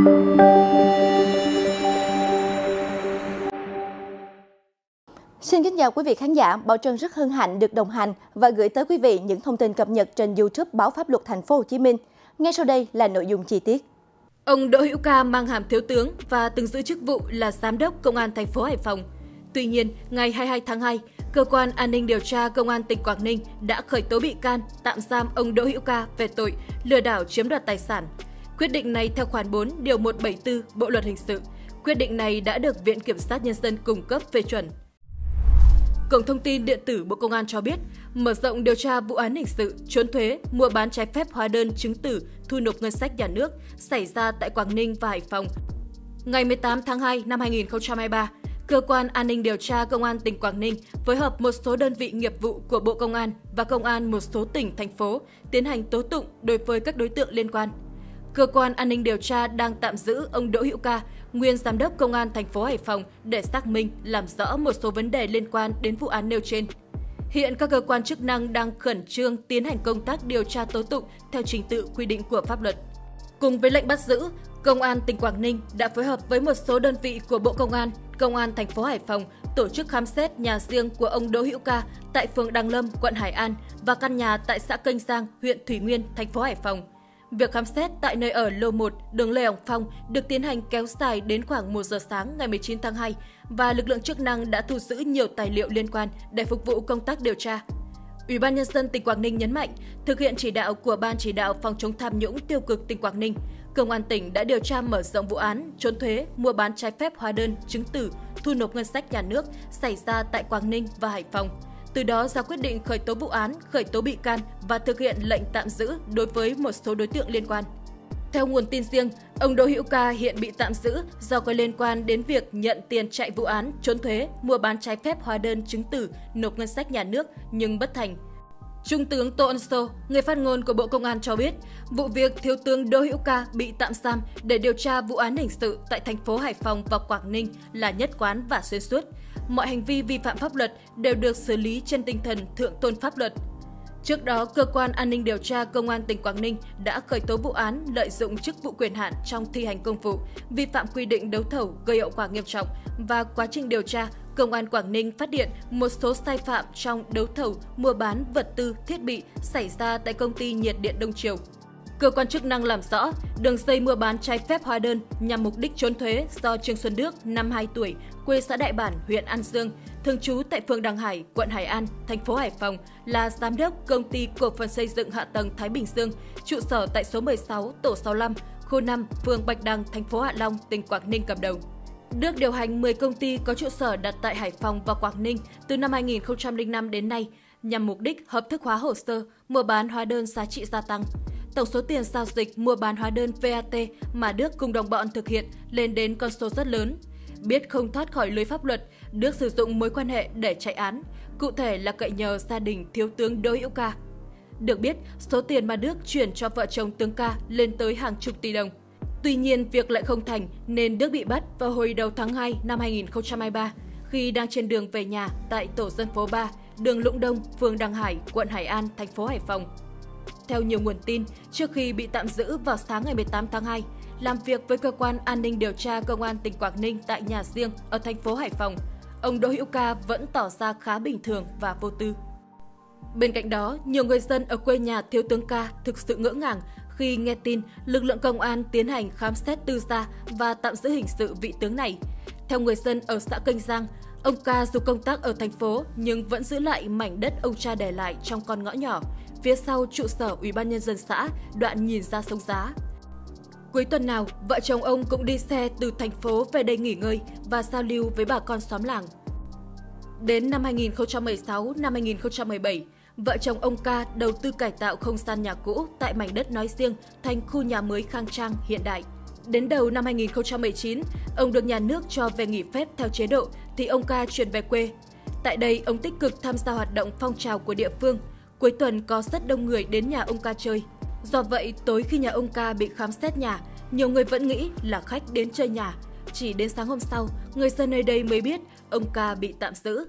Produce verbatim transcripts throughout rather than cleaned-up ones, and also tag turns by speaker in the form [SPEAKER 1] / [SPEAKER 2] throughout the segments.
[SPEAKER 1] Xin kính chào quý vị khán giả, Bảo Trân rất hân hạnh được đồng hành và gửi tới quý vị những thông tin cập nhật trên YouTube Báo Pháp Luật Thành phố Hồ Chí Minh. Ngay sau đây là nội dung chi tiết.
[SPEAKER 2] Ông Đỗ Hữu Ca mang hàm thiếu tướng và từng giữ chức vụ là giám đốc Công an thành phố Hải Phòng. Tuy nhiên, ngày hai mươi hai tháng hai, cơ quan an ninh điều tra Công an tỉnh Quảng Ninh đã khởi tố bị can, tạm giam ông Đỗ Hữu Ca về tội lừa đảo chiếm đoạt tài sản. Quyết định này theo khoản bốn điều một trăm bảy mươi tư Bộ luật hình sự. Quyết định này đã được Viện Kiểm sát Nhân dân cung cấp phê chuẩn. Cổng thông tin điện tử Bộ Công an cho biết, mở rộng điều tra vụ án hình sự trốn thuế, mua bán trái phép hóa đơn chứng từ, thu nộp ngân sách nhà nước xảy ra tại Quảng Ninh và Hải Phòng. Ngày mười tám tháng hai năm hai nghìn không trăm hai mươi ba, Cơ quan An ninh điều tra Công an tỉnh Quảng Ninh phối hợp một số đơn vị nghiệp vụ của Bộ Công an và Công an một số tỉnh, thành phố tiến hành tố tụng đối với các đối tượng liên quan. Cơ quan An ninh điều tra đang tạm giữ ông Đỗ Hữu Ca, nguyên giám đốc Công an thành phố Hải Phòng để xác minh, làm rõ một số vấn đề liên quan đến vụ án nêu trên. Hiện các cơ quan chức năng đang khẩn trương tiến hành công tác điều tra tố tụng theo trình tự quy định của pháp luật. Cùng với lệnh bắt giữ, Công an tỉnh Quảng Ninh đã phối hợp với một số đơn vị của Bộ Công an, Công an thành phố Hải Phòng tổ chức khám xét nhà riêng của ông Đỗ Hữu Ca tại phường Đăng Lâm, quận Hải An và căn nhà tại xã Kênh Giang, huyện Thủy Nguyên, thành phố Hải Phòng. Việc khám xét tại nơi ở lô một, đường Lê Hồng Phong được tiến hành kéo dài đến khoảng một giờ sáng ngày mười chín tháng hai và lực lượng chức năng đã thu giữ nhiều tài liệu liên quan để phục vụ công tác điều tra. Ủy ban Nhân dân tỉnh Quảng Ninh nhấn mạnh, thực hiện chỉ đạo của Ban chỉ đạo phòng chống tham nhũng tiêu cực tỉnh Quảng Ninh, Công an tỉnh đã điều tra mở rộng vụ án trốn thuế, mua bán trái phép hóa đơn, chứng từ, thu nộp ngân sách nhà nước xảy ra tại Quảng Ninh và Hải Phòng. Từ đó ra quyết định khởi tố vụ án, khởi tố bị can và thực hiện lệnh tạm giữ đối với một số đối tượng liên quan. Theo nguồn tin riêng, ông Đỗ Hữu Ca hiện bị tạm giữ do có liên quan đến việc nhận tiền chạy vụ án, trốn thuế, mua bán trái phép hóa đơn chứng từ, nộp ngân sách nhà nước nhưng bất thành. Trung tướng Tô Ân Sô, người phát ngôn của Bộ Công an cho biết, vụ việc Thiếu tướng Đỗ Hữu Ca bị tạm giam để điều tra vụ án hình sự tại thành phố Hải Phòng và Quảng Ninh là nhất quán và xuyên suốt. Mọi hành vi vi phạm pháp luật đều được xử lý trên tinh thần thượng tôn pháp luật. Trước đó, Cơ quan An ninh điều tra Công an tỉnh Quảng Ninh đã khởi tố vụ án lợi dụng chức vụ quyền hạn trong thi hành công vụ, vi phạm quy định đấu thầu gây hậu quả nghiêm trọng và quá trình điều tra, Công an Quảng Ninh phát hiện một số sai phạm trong đấu thầu mua bán vật tư, thiết bị xảy ra tại công ty nhiệt điện Đông Triều. Cơ quan chức năng làm rõ, đường dây mua bán trái phép hóa đơn nhằm mục đích trốn thuế do Trương Xuân Đức, năm mươi hai tuổi, quê xã Đại Bản, huyện An Dương, thường trú tại phường Đằng Hải, quận Hải An, thành phố Hải Phòng, là giám đốc công ty cổ phần xây dựng hạ tầng Thái Bình Dương, trụ sở tại số mười sáu, tổ sáu mươi lăm, khu năm, phường Bạch Đằng, thành phố Hạ Long, tỉnh Quảng Ninh cầm đầu. Đức điều hành mười công ty có trụ sở đặt tại Hải Phòng và Quảng Ninh từ năm hai nghìn không trăm lẻ năm đến nay, nhằm mục đích hợp thức hóa hồ sơ, mua bán hóa đơn giá trị gia tăng. Tổng số tiền giao dịch mua bán hóa đơn vê a tê mà Đức cùng đồng bọn thực hiện lên đến con số rất lớn. Biết không thoát khỏi lưới pháp luật, Đức sử dụng mối quan hệ để chạy án, cụ thể là cậy nhờ gia đình Thiếu tướng Đỗ Hữu Ca. Được biết, số tiền mà Đức chuyển cho vợ chồng tướng Ca lên tới hàng chục tỷ đồng. Tuy nhiên, việc lại không thành nên Đức bị bắt vào hồi đầu tháng hai năm hai nghìn không trăm hai mươi ba khi đang trên đường về nhà tại tổ dân phố ba, đường Lũng Đông, phường Đằng Hải, quận Hải An, thành phố Hải Phòng. Theo nhiều nguồn tin, trước khi bị tạm giữ vào sáng ngày mười tám tháng hai, làm việc với Cơ quan An ninh điều tra Công an tỉnh Quảng Ninh tại nhà riêng ở thành phố Hải Phòng, ông Đỗ Hữu Ca vẫn tỏ ra khá bình thường và vô tư. Bên cạnh đó, nhiều người dân ở quê nhà Thiếu tướng Ca thực sự ngỡ ngàng khi nghe tin lực lượng công an tiến hành khám xét tư gia và tạm giữ hình sự vị tướng này. Theo người dân ở xã Kênh Giang, ông Ca dù công tác ở thành phố nhưng vẫn giữ lại mảnh đất ông cha để lại trong con ngõ nhỏ, phía sau trụ sở Ủy ban Nhân dân xã, đoạn nhìn ra sông Giá. Cuối tuần nào, vợ chồng ông cũng đi xe từ thành phố về đây nghỉ ngơi và giao lưu với bà con xóm làng. Đến năm hai nghìn không trăm mười sáu, năm hai nghìn không trăm mười bảy, vợ chồng ông Ca đầu tư cải tạo không gian nhà cũ tại mảnh đất nói riêng thành khu nhà mới khang trang hiện đại. Đến đầu năm hai nghìn không trăm mười chín, ông được nhà nước cho về nghỉ phép theo chế độ thì ông Ca chuyển về quê. Tại đây, ông tích cực tham gia hoạt động phong trào của địa phương. Cuối tuần có rất đông người đến nhà ông Ca chơi. Do vậy, tối khi nhà ông Ca bị khám xét nhà, nhiều người vẫn nghĩ là khách đến chơi nhà. Chỉ đến sáng hôm sau, người dân nơi đây mới biết ông Ca bị tạm giữ.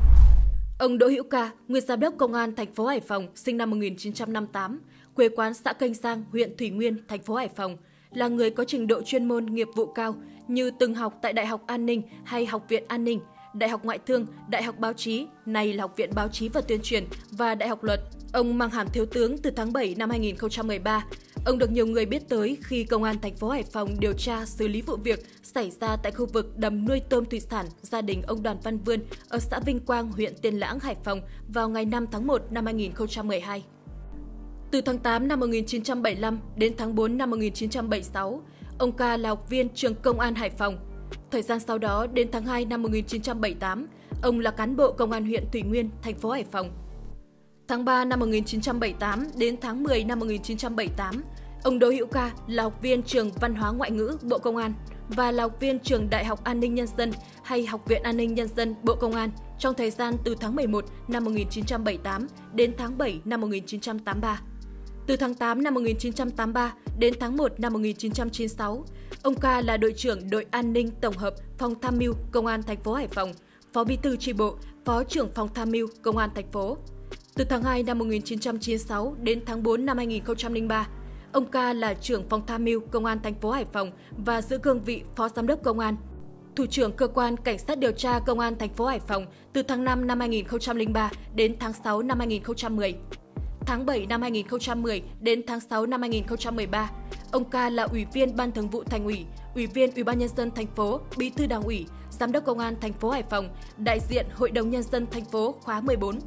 [SPEAKER 2] Ông Đỗ Hữu Ca, nguyên giám đốc Công an thành phố Hải Phòng, sinh năm một nghìn chín trăm năm mươi tám, quê quán xã Kênh Giang, huyện Thủy Nguyên, thành phố Hải Phòng, là người có trình độ chuyên môn nghiệp vụ cao như từng học tại Đại học An ninh hay Học viện An ninh, Đại học Ngoại thương, Đại học Báo chí, nay là Học viện Báo chí và Tuyên truyền và Đại học Luật. Ông mang hàm thiếu tướng từ tháng bảy năm hai nghìn không trăm mười ba. Ông được nhiều người biết tới khi Công an thành phố Hải Phòng điều tra xử lý vụ việc xảy ra tại khu vực đầm nuôi tôm thủy sản gia đình ông Đoàn Văn Vươn ở xã Vinh Quang, huyện Tiên Lãng, Hải Phòng vào ngày năm tháng một năm hai nghìn không trăm mười hai. Từ tháng tám năm một nghìn chín trăm bảy mươi lăm đến tháng tư năm một nghìn chín trăm bảy mươi sáu, ông Ca là học viên trường Công an Hải Phòng. Thời gian sau đó, đến tháng hai năm một nghìn chín trăm bảy mươi tám, ông là cán bộ Công an huyện Thủy Nguyên, thành phố Hải Phòng. Tháng ba năm một nghìn chín trăm bảy mươi tám đến tháng mười năm một nghìn chín trăm bảy mươi tám, ông Đỗ Hữu Ca là học viên trường Văn hóa Ngoại ngữ Bộ Công an và là học viên trường Đại học An ninh Nhân dân hay Học viện An ninh Nhân dân Bộ Công an trong thời gian từ tháng mười một năm một nghìn chín trăm bảy mươi tám đến tháng bảy năm một nghìn chín trăm tám mươi ba. Từ tháng tám năm một nghìn chín trăm tám mươi ba đến tháng một năm một nghìn chín trăm chín mươi sáu, ông Ca là đội trưởng đội an ninh tổng hợp phòng tham mưu Công an thành phố Hải Phòng, phó bí thư chi bộ, phó trưởng phòng tham mưu Công an thành phố. Từ tháng hai năm một nghìn chín trăm chín mươi sáu đến tháng tư năm hai nghìn không trăm lẻ ba, ông Ca là trưởng phòng tham mưu Công an thành phố Hải Phòng và giữ cương vị phó giám đốc công an, thủ trưởng cơ quan cảnh sát điều tra Công an thành phố Hải Phòng từ tháng năm năm hai nghìn không trăm lẻ ba đến tháng sáu năm hai nghìn không trăm mười. Tháng bảy năm hai nghìn không trăm mười đến tháng sáu năm hai nghìn không trăm mười ba, ông Ca là ủy viên Ban Thường vụ Thành ủy, ủy viên Ủy ban Nhân dân thành phố, bí thư Đảng ủy, giám đốc Công an thành phố Hải Phòng, đại diện Hội đồng Nhân dân thành phố khóa mười bốn.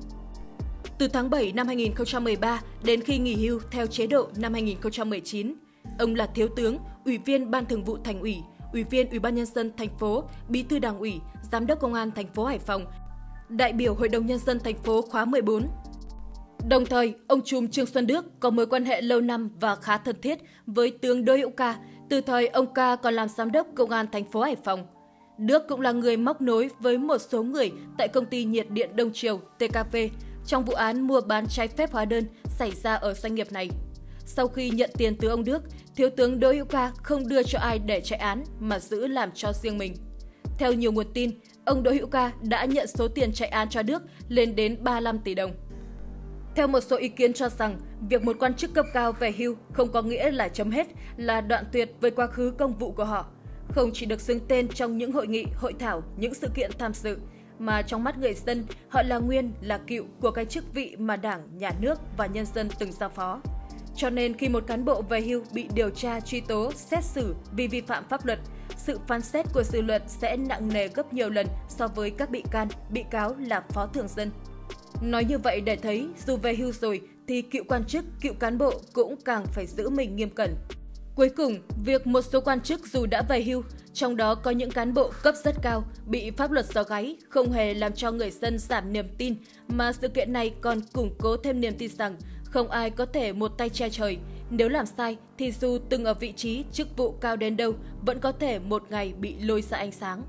[SPEAKER 2] Từ tháng bảy năm hai nghìn không trăm mười ba đến khi nghỉ hưu theo chế độ năm hai nghìn không trăm mười chín, ông là thiếu tướng, ủy viên Ban Thường vụ Thành ủy, ủy viên Ủy ban Nhân dân thành phố, bí thư Đảng ủy, giám đốc Công an thành phố Hải Phòng, đại biểu Hội đồng Nhân dân thành phố khóa mười bốn. Đồng thời, ông trùm Trương Xuân Đức có mối quan hệ lâu năm và khá thân thiết với tướng Đỗ Hữu Ca, từ thời ông Ca còn làm giám đốc Công an thành phố Hải Phòng. Đức cũng là người móc nối với một số người tại công ty nhiệt điện Đông Triều T K V trong vụ án mua bán trái phép hóa đơn xảy ra ở doanh nghiệp này. Sau khi nhận tiền từ ông Đức, thiếu tướng Đỗ Hữu Ca không đưa cho ai để chạy án mà giữ làm cho riêng mình. Theo nhiều nguồn tin, ông Đỗ Hữu Ca đã nhận số tiền chạy án cho Đức lên đến ba mươi lăm tỷ đồng. Theo một số ý kiến cho rằng, việc một quan chức cấp cao về hưu không có nghĩa là chấm hết, là đoạn tuyệt với quá khứ công vụ của họ. Không chỉ được xưng tên trong những hội nghị, hội thảo, những sự kiện tham dự, mà trong mắt người dân, họ là nguyên, là cựu của cái chức vị mà Đảng, Nhà nước và nhân dân từng giao phó. Cho nên khi một cán bộ về hưu bị điều tra, truy tố, xét xử vì vi phạm pháp luật, sự phán xét của dư luận sẽ nặng nề gấp nhiều lần so với các bị can, bị cáo là phó thường dân. Nói như vậy để thấy, dù về hưu rồi thì cựu quan chức, cựu cán bộ cũng càng phải giữ mình nghiêm cẩn. Cuối cùng, việc một số quan chức dù đã về hưu, trong đó có những cán bộ cấp rất cao, bị pháp luật gió gáy, không hề làm cho người dân giảm niềm tin, mà sự kiện này còn củng cố thêm niềm tin rằng không ai có thể một tay che trời. Nếu làm sai thì dù từng ở vị trí, chức vụ cao đến đâu, vẫn có thể một ngày bị lôi ra ánh sáng.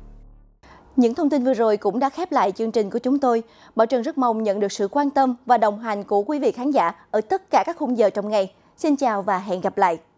[SPEAKER 1] Những thông tin vừa rồi cũng đã khép lại chương trình của chúng tôi. Bảo Trân rất mong nhận được sự quan tâm và đồng hành của quý vị khán giả ở tất cả các khung giờ trong ngày. Xin chào và hẹn gặp lại!